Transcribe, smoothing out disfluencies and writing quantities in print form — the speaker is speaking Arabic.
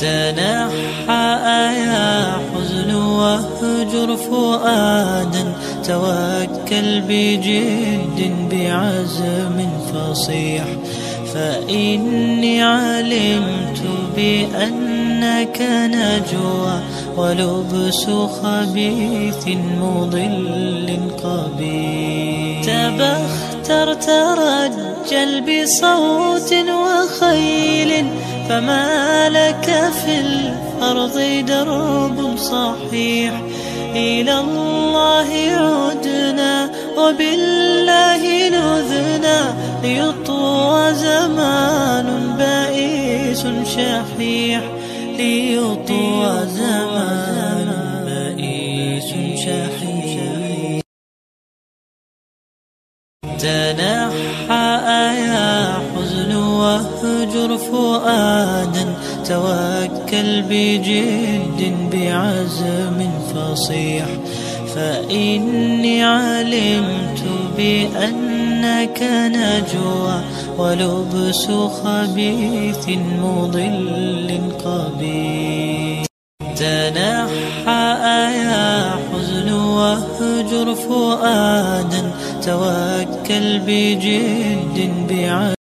تنحى يا حزن واهجر فؤادا، توكل بجد بعزم فصيح، فإني علمت بأنك نجوى ولبس خبيث مضل قبيح. تبختر ترجل بصوت وخيل، فما لك في الأرض درب صحيح. إلى الله عدنا وبالله نذنا، ليطوى زمان بائس شحيح، ليطوى زمان بائس شحيح. تنحى يا حزن واهجر فؤادا، توكل بجد بعزم فصيح، فإني علمت بأنك نجوى ولبس خبيث مضل قبيح. تنحى يا حزن واهجر فؤادا، توكل بجد بعزم